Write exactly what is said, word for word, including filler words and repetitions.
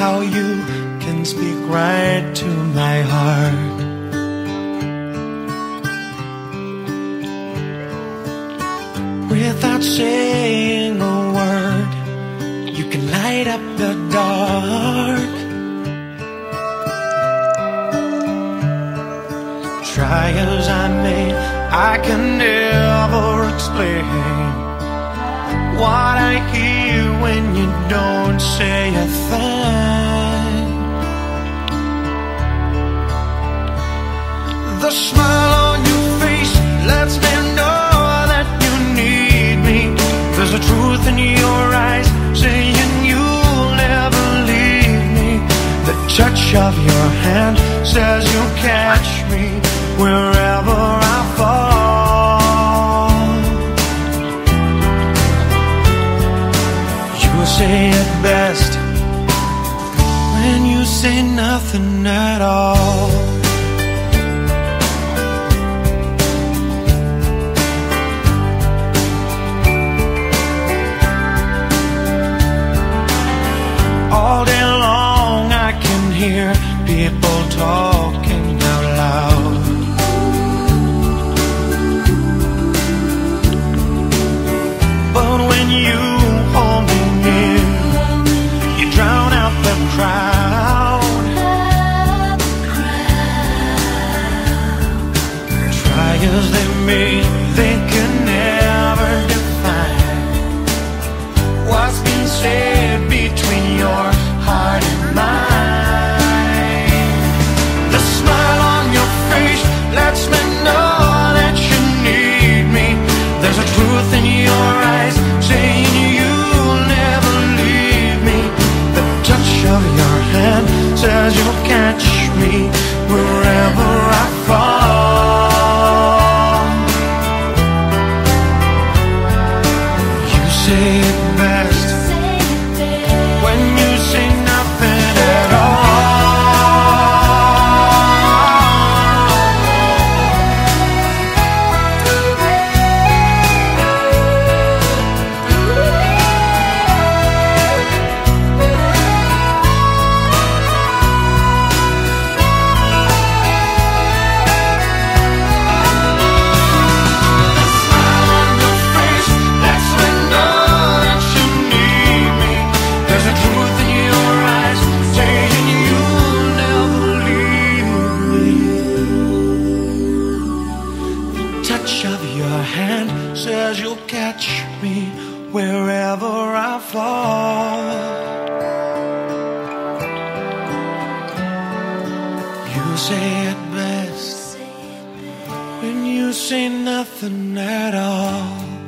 how you can speak right to my heart. Without saying a word, you can light up the dark. Try as I may, I can never explain what I hear when you don't say a thing. The smile on your face lets me know that you need me. There's a truth in your eyes saying you'll never leave me. The touch of your hand says you'll catch me wherever I fall. You say it best when you say nothing at all. All day long I can hear people talking out loud. But when you hold me near, you drown out the crowd. Try as they may, they can never define what's been said between your heart and mine. The smile on your face lets me know that you need me. There's a truth in your eyes saying you'll never leave me. The touch of your hand says you'll catch me wherever I fall. You say it best when you say nothing at all. Says you'll catch me wherever I fall. You say it best when you say nothing at all.